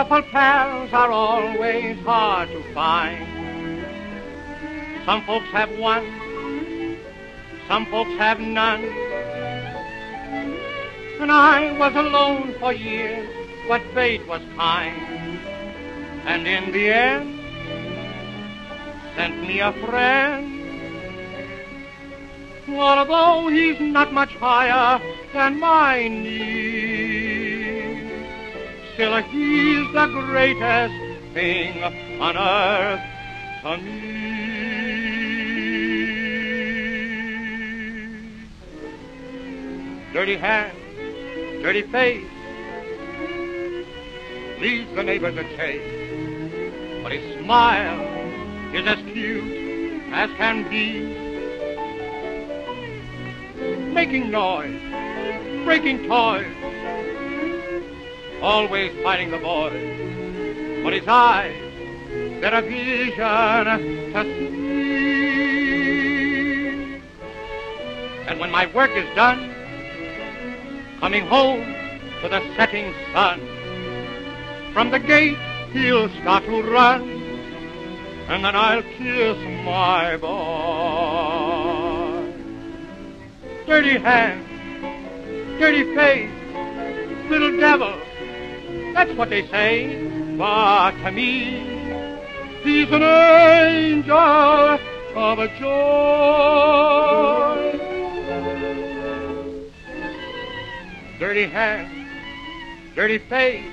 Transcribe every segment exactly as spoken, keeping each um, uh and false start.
Shuffle pals are always hard to find. Some folks have one, some folks have none. And I was alone for years, but fate was kind. And in the end, sent me a friend. Although he's not much higher than my knee, still he's the greatest thing on earth to me. Dirty hands, dirty face, leads the neighbors a chase, but his smile is as cute as can be. Making noise, breaking toys, always fighting the boys, but his eyes, they're a vision to see. And when my work is done, coming home to the setting sun, from the gate he'll start to run, and then I'll kiss my boy. Dirty hands, dirty face, little devil, that's what they say. But to me, he's an angel of a joy. Dirty hands, dirty face,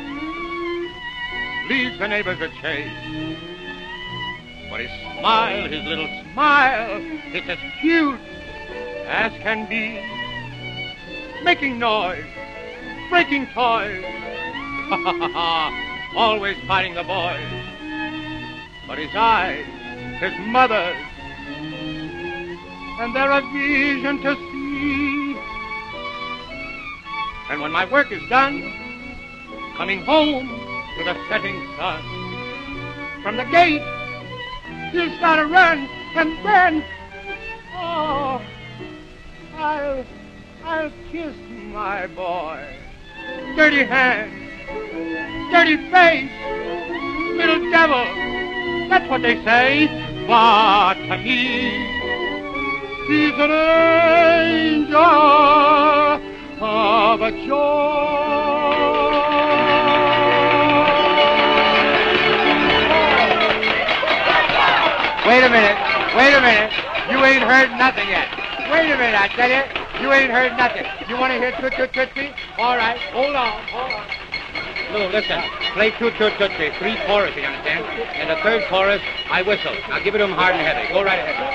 leads the neighbors a chase. But his smile, his little smile, it's as cute as can be. Making noise, breaking toys, always fighting the boys. But his eyes, his mother's, and they're a vision to see. And when my work is done, coming home to the setting sun, from the gate he'll start to run, and then, oh, I'll, I'll kiss my boy. Dirty hands, dirty face, little devil, that's what they say. But to me, he's an angel of a joy. Wait a minute, wait a minute, you ain't heard nothing yet. Wait a minute, I tell you, you ain't heard nothing. You want to hear Toot Toot Tootsie? All right, hold on, hold on. Lou, listen, play Toot Toot Tootsie, three choruses, you understand? And the third chorus, I whistle. Now give it to him hard and heavy. Go right ahead.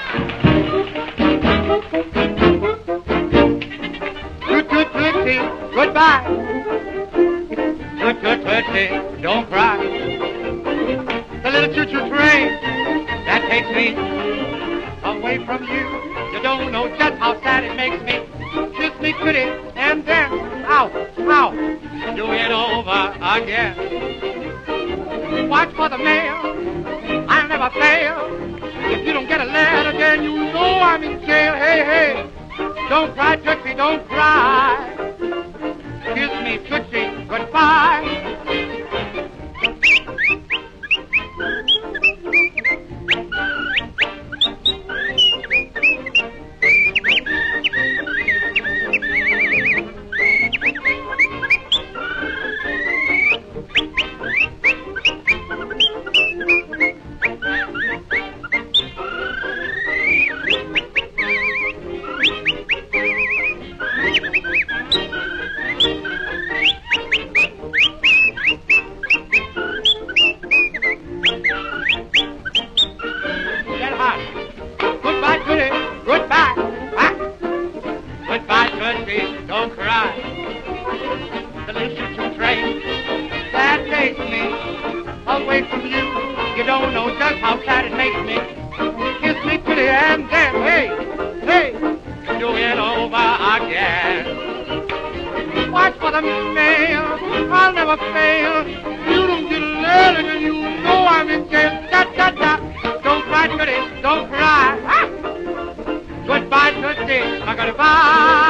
Toot Toot Tootsie, goodbye. Toot Toot Tootsie, don't cry. The little choo-choo train that takes me away from you. You don't know just how sad it makes me. Kiss me pretty and then, ow, ow, do it over again. Watch for the mail, I'll never fail. If you don't get a letter, then you know I'm in jail. Hey, hey, don't cry, Tootsie, don't cry. Kiss me, Tootsie, goodbye. Goodbye.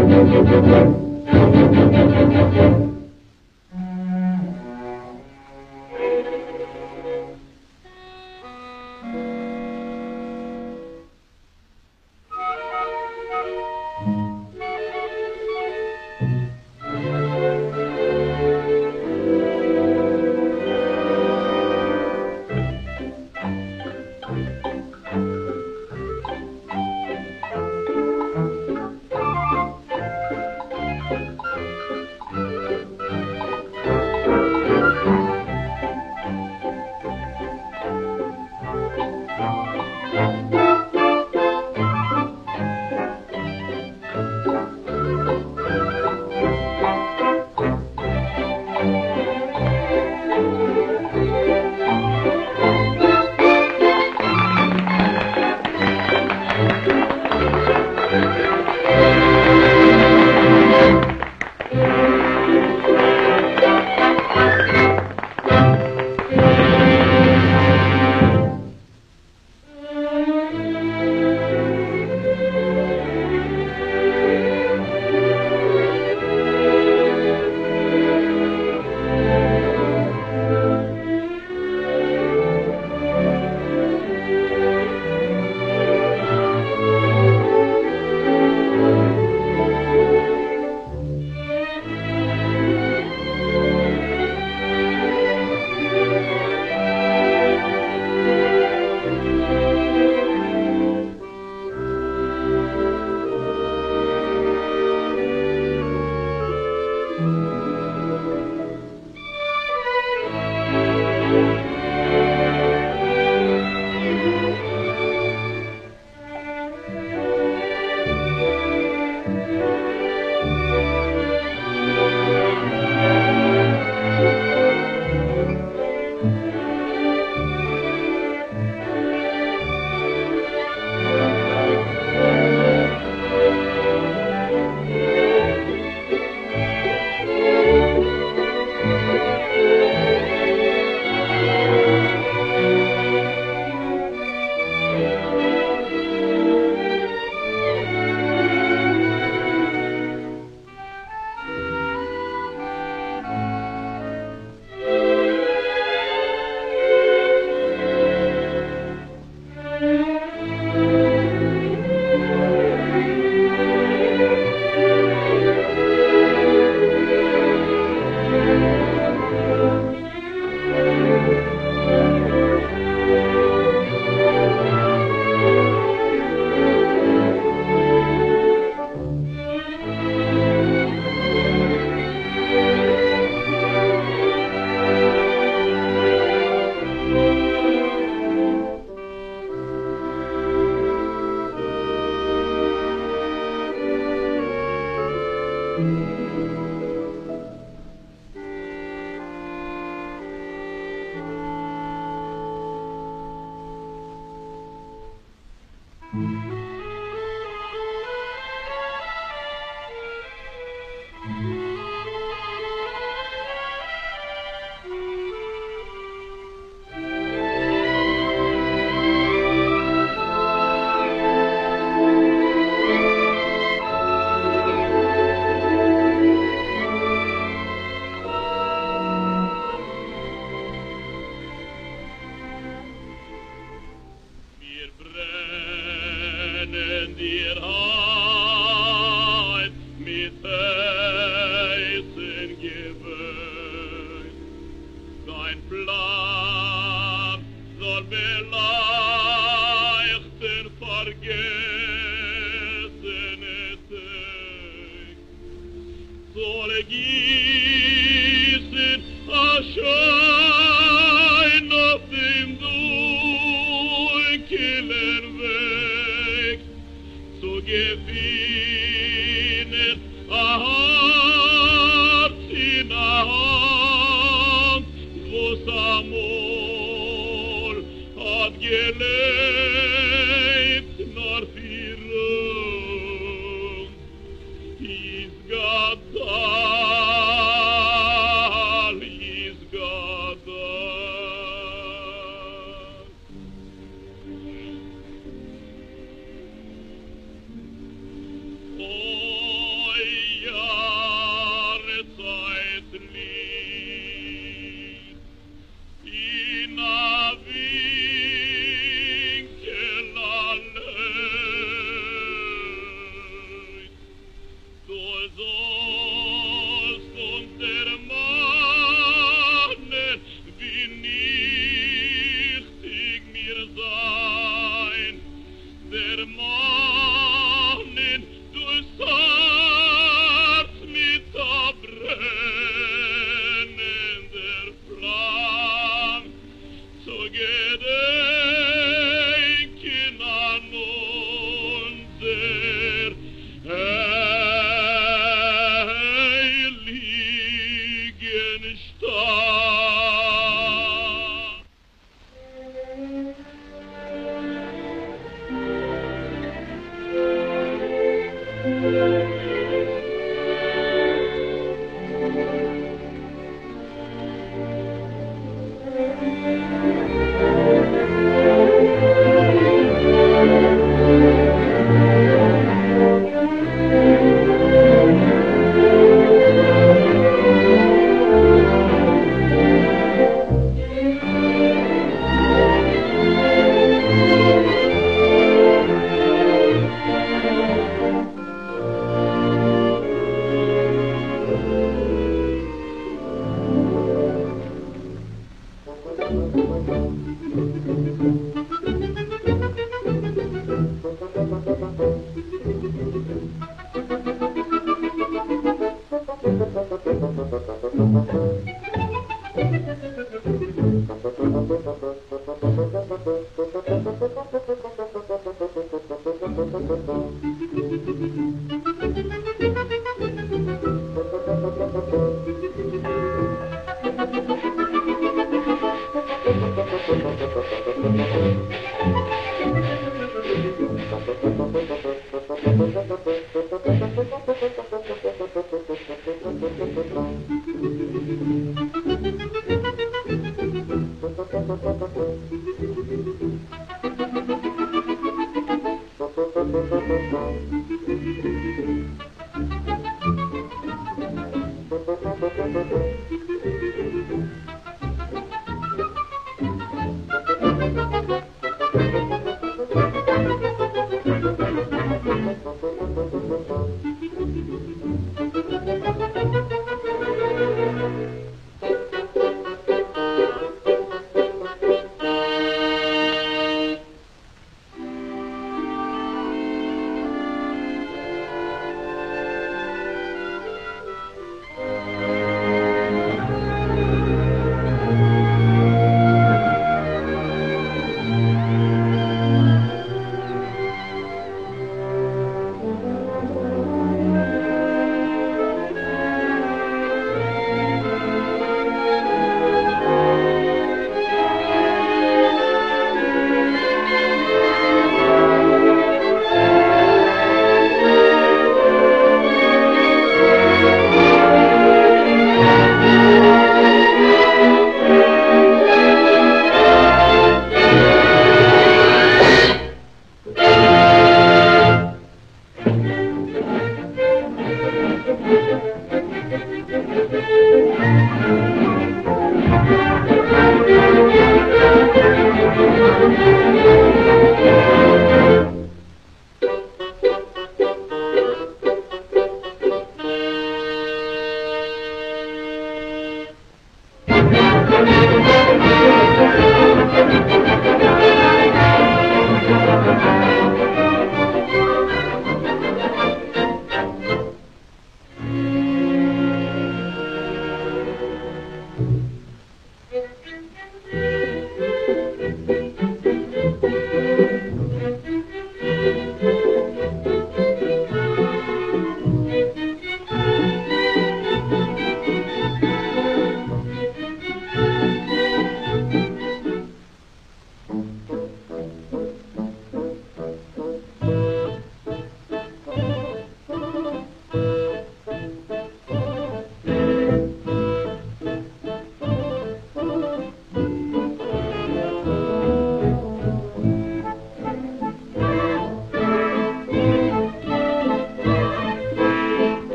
He's got all he's got.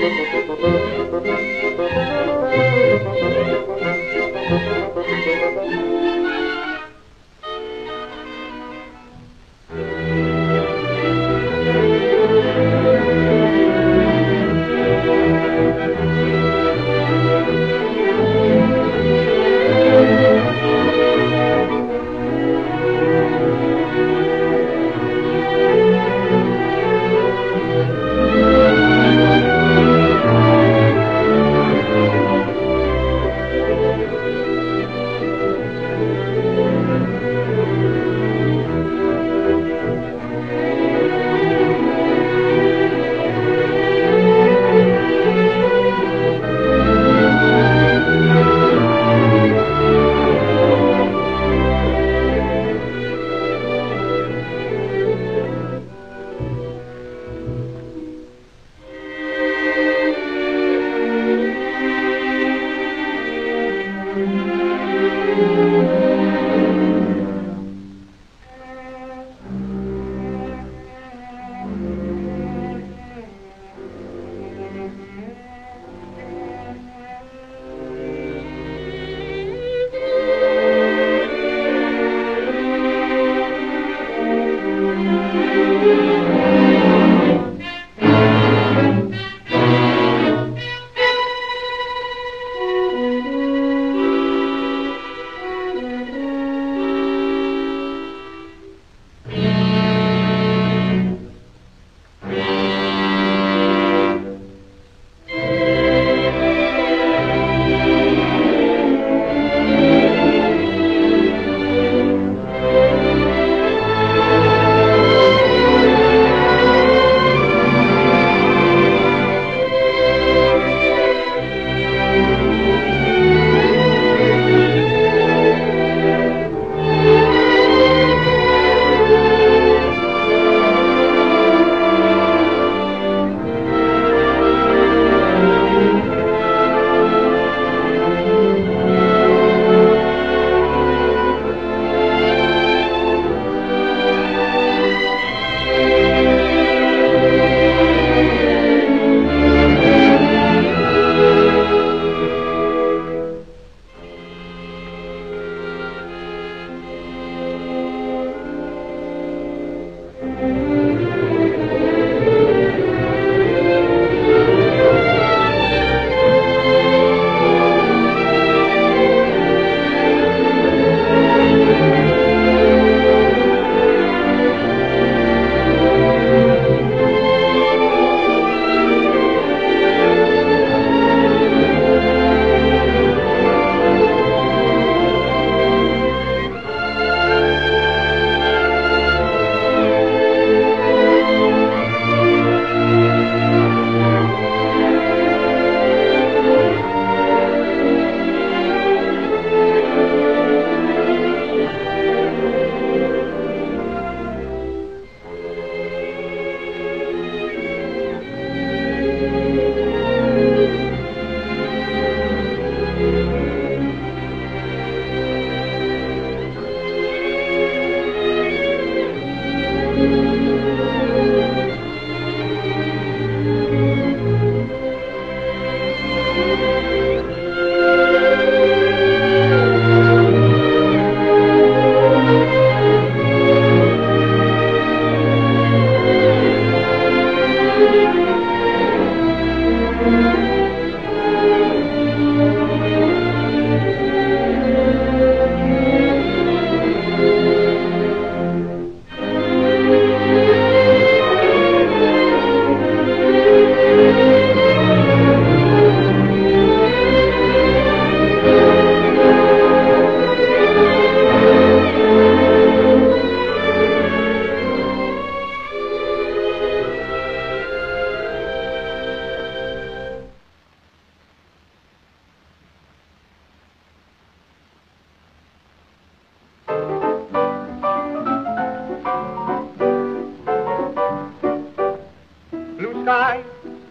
sky,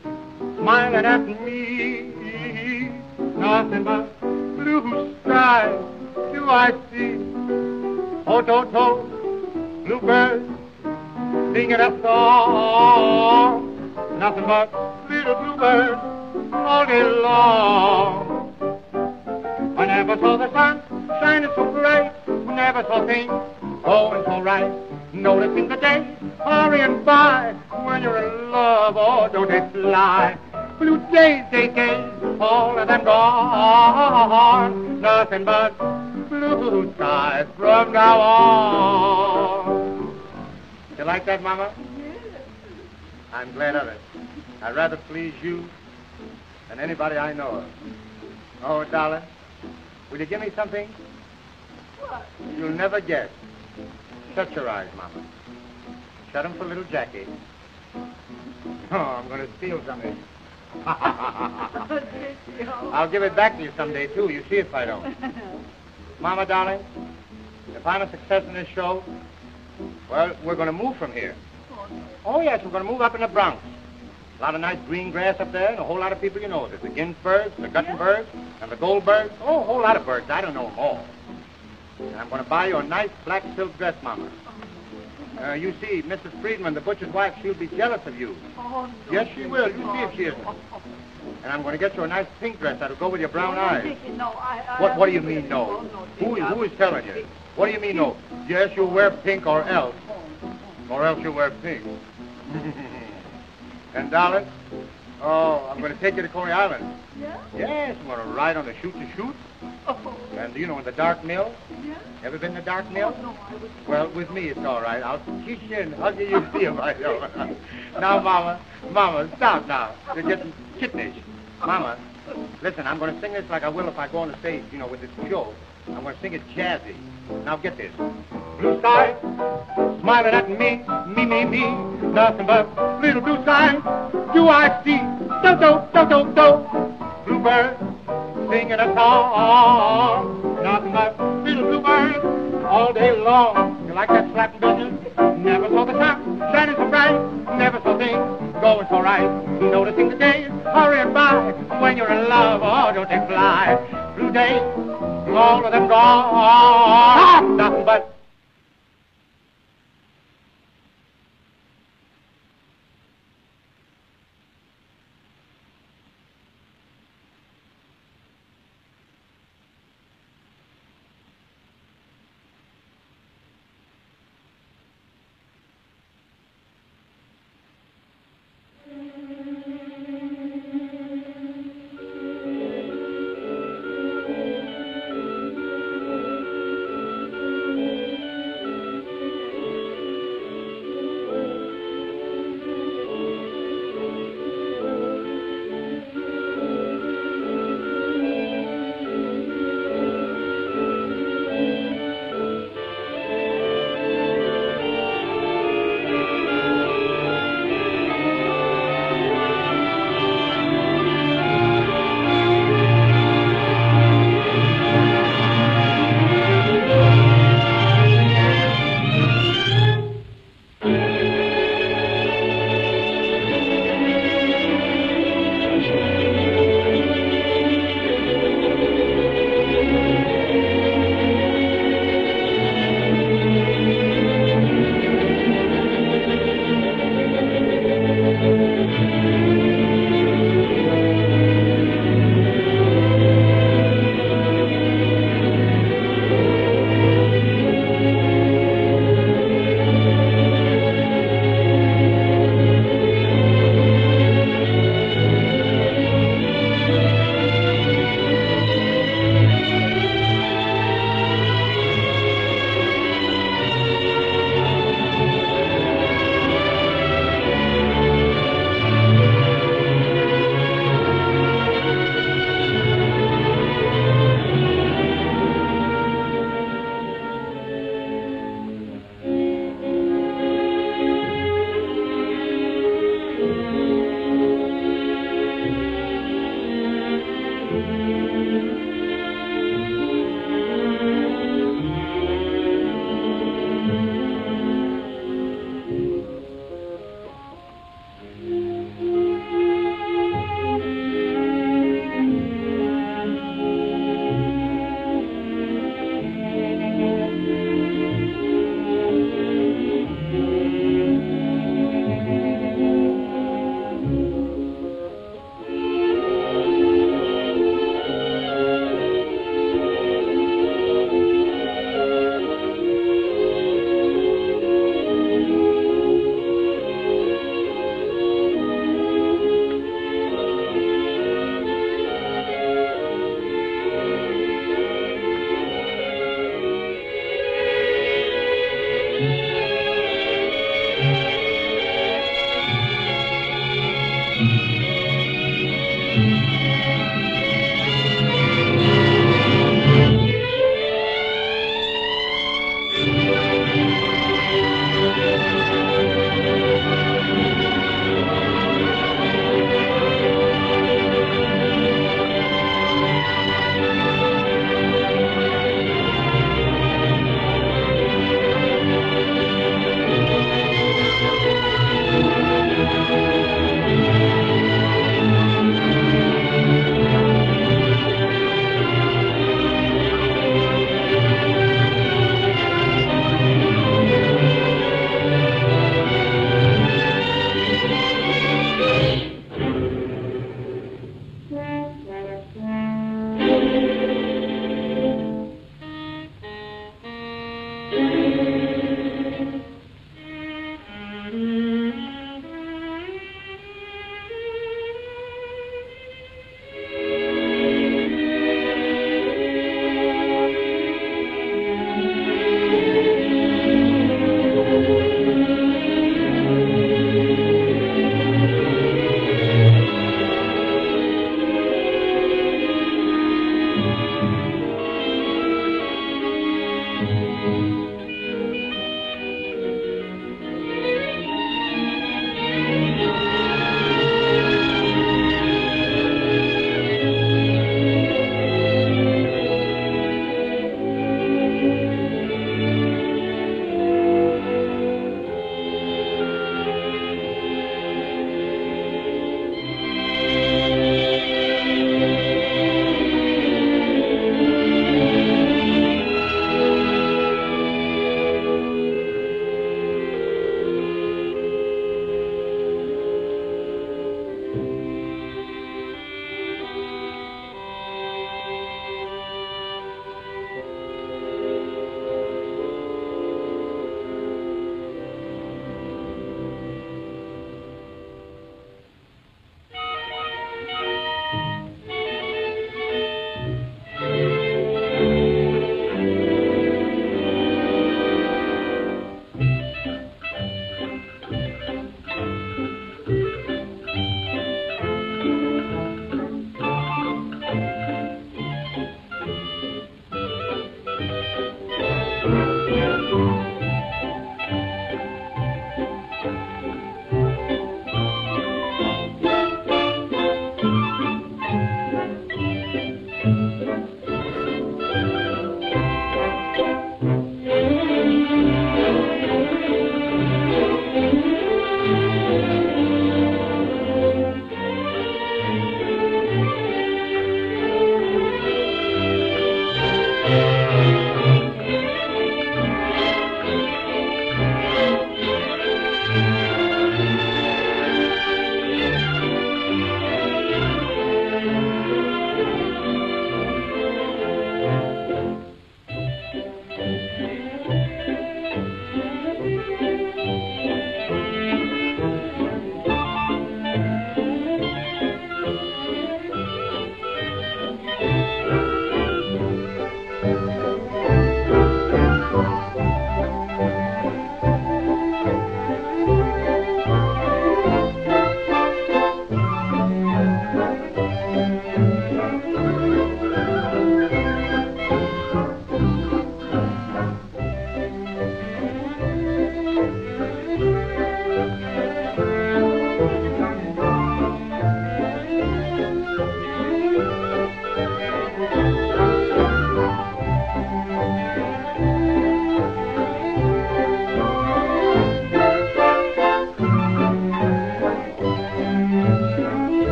smiling at me. Nothing but blue skies do I see. Oh, to, bluebirds singing a song. Nothing but little little bluebird all day long. I never saw the sun shining so bright, never saw things going so right. Noticing the days hurrying by, when you're in love, oh, don't they fly? Blue days, day days, all of them gone. Nothing but blue skies from now on. You like that, Mama? Yes. I'm glad of it. I'd rather please you than anybody I know of. Oh, darling, will you give me something? What? You'll never guess. Shut your eyes, Mama. Shut them for little Jackie. Oh, I'm going to steal something. I'll give it back to you someday, too. You see if I don't. Mama, darling, if I'm a success in this show, well, we're going to move from here. Oh, yes, we're going to move up in the Bronx. A lot of nice green grass up there and a whole lot of people you know. There's the Ginsbergs, the Guttenbergs, and the Goldbergs. Oh, a whole lot of birds. I don't know them all. And I'm going to buy you a nice black silk dress, Mama. Uh, you see, Missus Friedman, the butcher's wife, she'll be jealous of you. Oh, no. Yes, she will. You see if she isn't. And I'm going to get you a nice pink dress that'll go with your brown eyes. No, I, I, What, what do you mean, no? Who, who is telling you? What do you mean, no? Yes, you'll wear pink or else. Or else you'll wear pink. And, darling, oh, I'm going to take you to Coney Island. Yeah? Yes, I'm going to ride on the shoot-to-shoot. Oh. And, you know, in the dark mill. Yeah? Ever been in the dark mill? Oh, no, I was... Well, with me, it's all right. I'll kiss you and hug you, you see if I don't. Now, Mama, Mama, stop now. You're getting kittenish. Mama, listen, I'm going to sing this like I will if I go on the stage, you know, with this show. I'm going to sing it jazzy. Now, get this. Blue sky, smiling at me, me, me, me. Nothing but little blue skies do I see. Do, do, do, do, do. Bluebird singing a song. Nothing but little bluebird all day long. You like that slapping business? Never saw the sun shining so bright. Never saw things going so right. Noticing the days hurrying by. When you're in love, oh, don't they fly? Blue days, all of them gone. Nothing but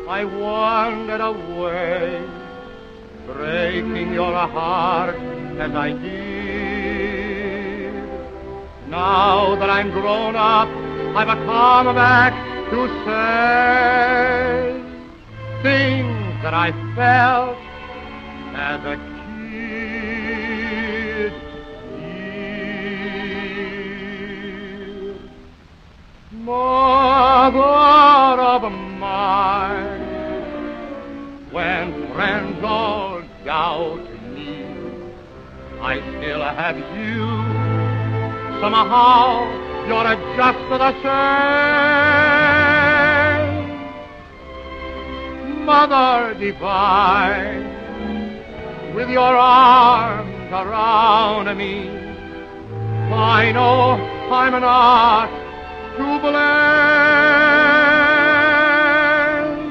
I wandered away, breaking your heart as I did. Now that I'm grown up, I've come back to say things that I felt as a kid. Dear mother of mine, when friends all doubt me, I still have you. Somehow you're just the same. Mother divine, with your arms around me, I know I'm not to blame.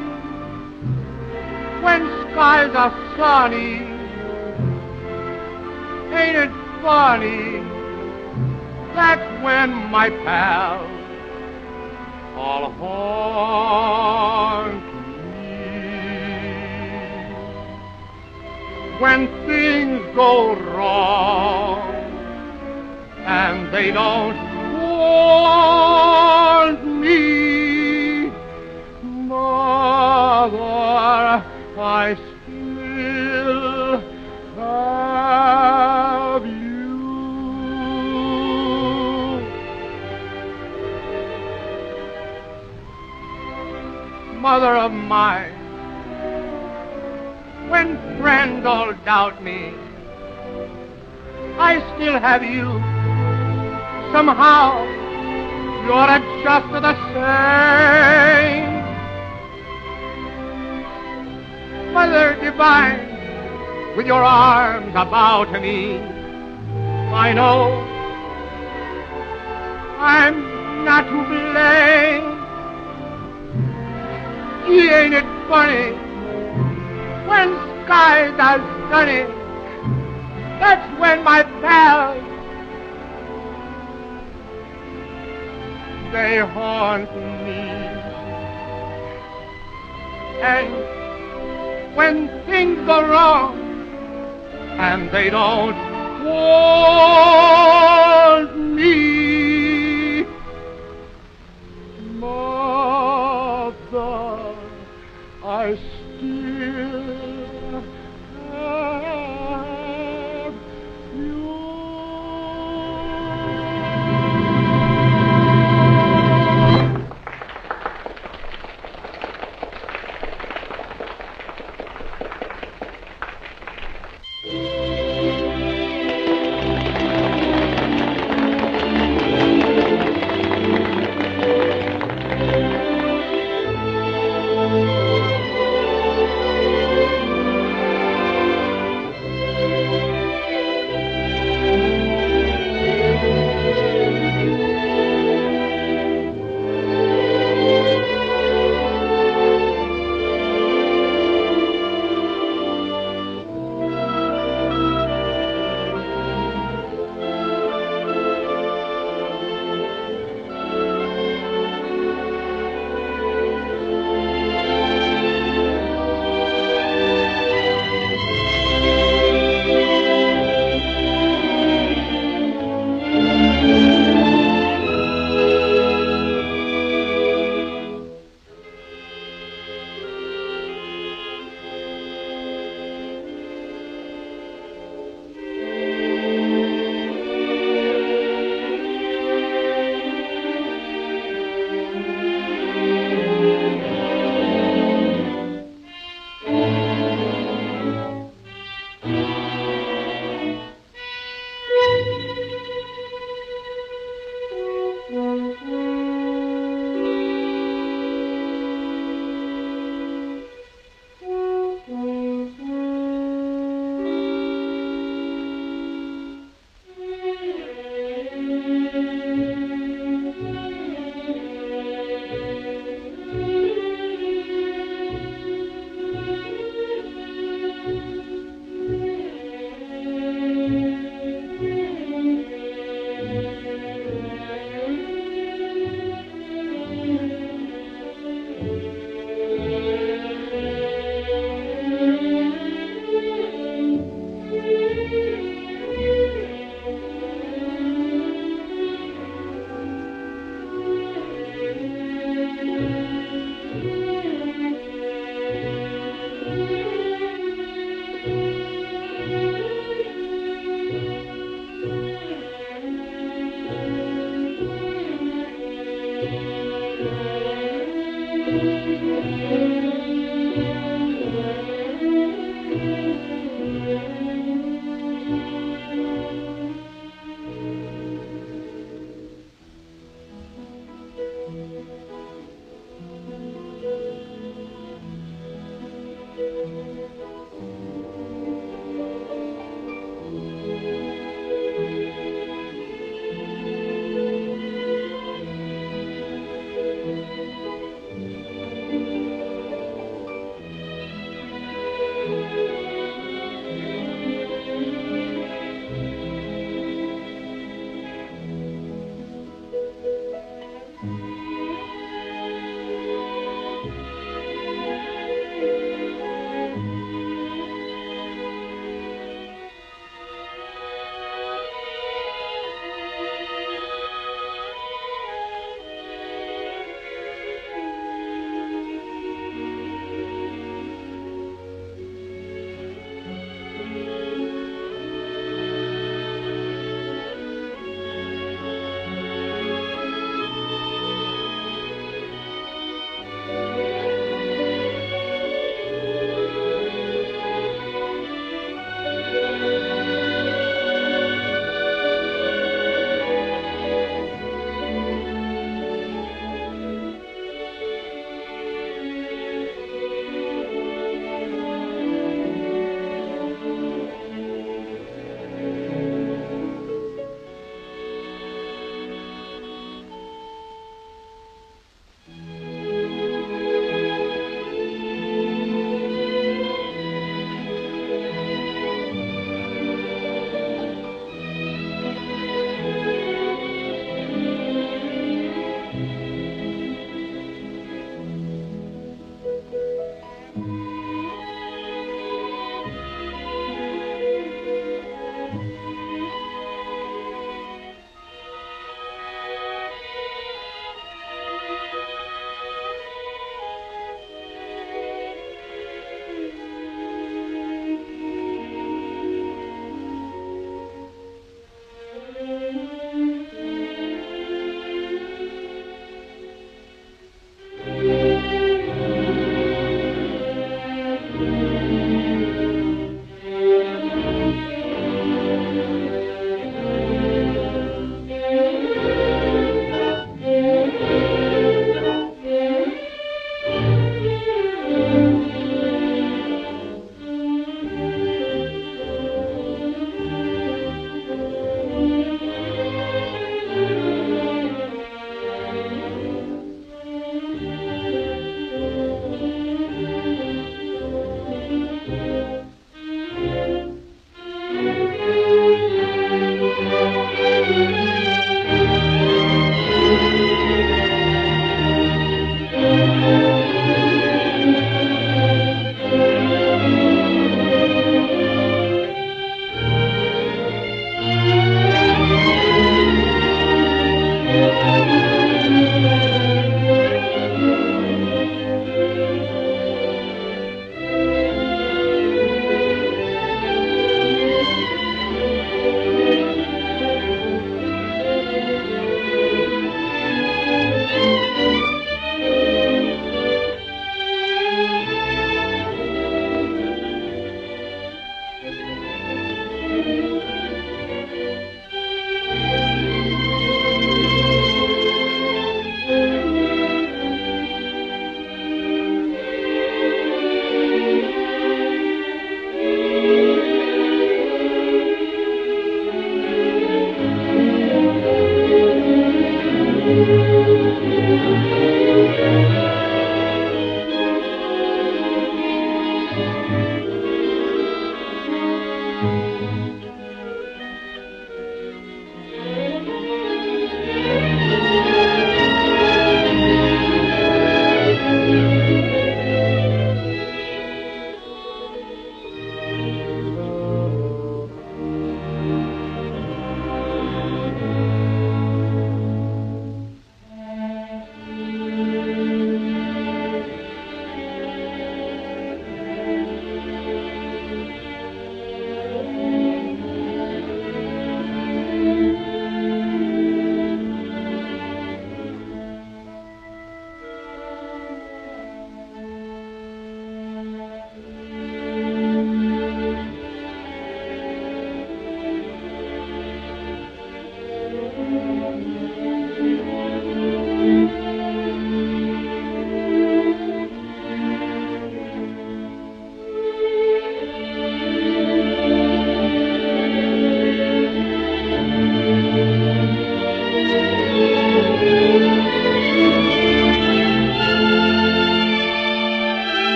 When skies are sunny, ain't it funny? That's when my pals all haunt me. When things go wrong and they don't want me, Mother, I still have you. Mother of mine, when friends all doubt me, I still have you. Somehow you're just the same. Mother divine, with your arms about me, I know I'm not to blame. Gee, ain't it funny, when skies are sunny, that's when my pals, they haunt me. And when things go wrong and they don't want me, Mother, I still have you.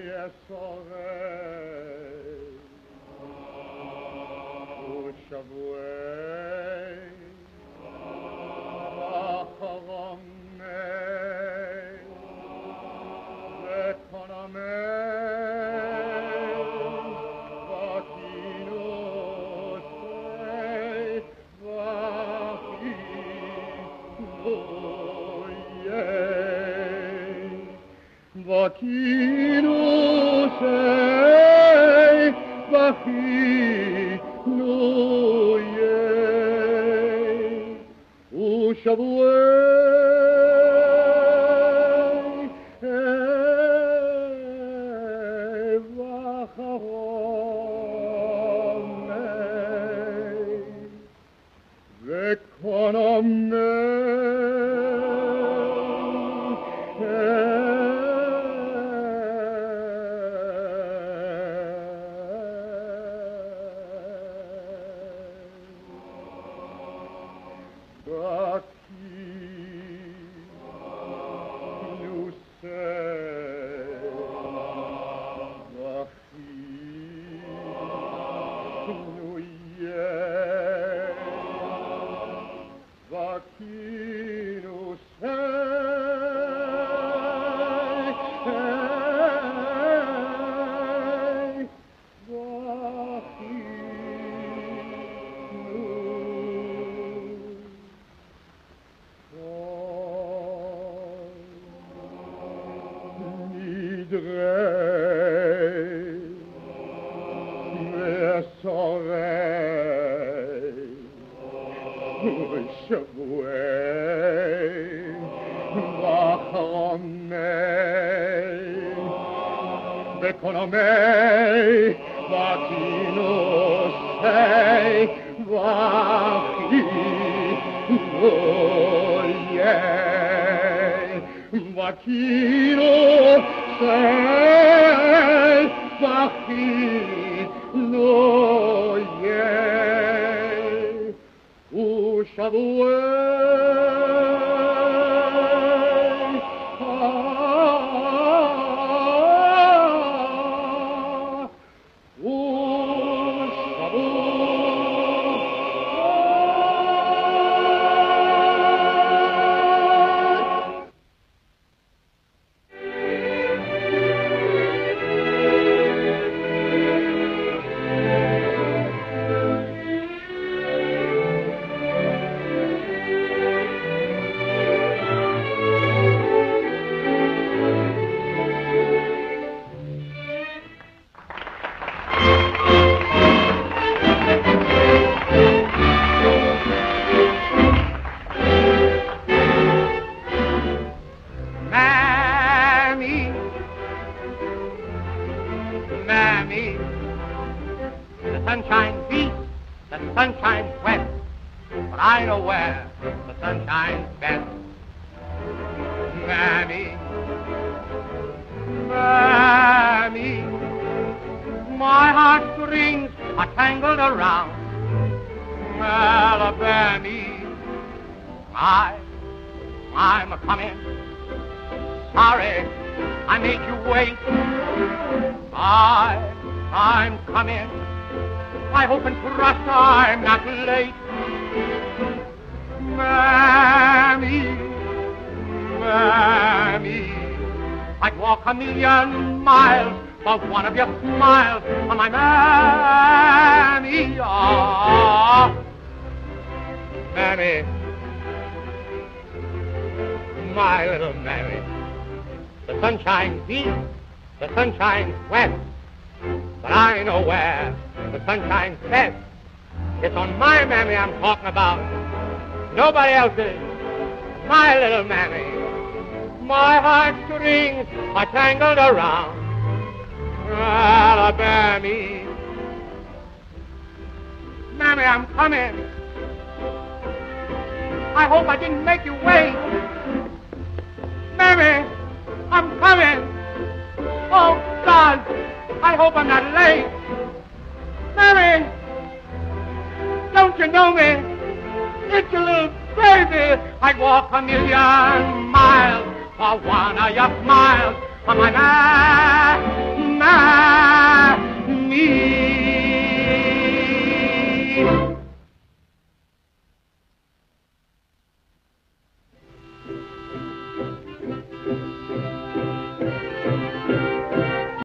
mes oreilles, au chavouet, Bacharamei, Bekonamei, Vakinosei, Vachinoyei, Vakinosei, Vachinoyei, o Shavuot, Vacharamei, Bekonamei, Vakinosei, Vachinoyei, Vakinosei, Vachinoyei, o Shavuot, Mammy, the sunshine beats, the sunshine's wet, but I know where the sunshine's best. Mammy, Mammy, my heartstrings are tangled around Alabama. I, I'm a coming. Sorry, I made you wait. I, I'm coming. I hope and trust I'm not late. Mammy, Mammy, I'd walk a million miles for one of your smiles on my Mammy. Oh, Mammy, my little Mammy. The sunshine beats, the sunshine's wet, but I know where the sunshine's best. It's on my Mammy I'm talking about. Nobody else's. My little Mammy. My heartstrings are tangled around Alabama. Mammy, I'm coming. I hope I didn't make you wait. Mammy, I'm coming. Oh, God, I hope I'm not late. Mammy, don't you know me? It's your little baby. I'd walk a million miles for one of your smiles on my mind.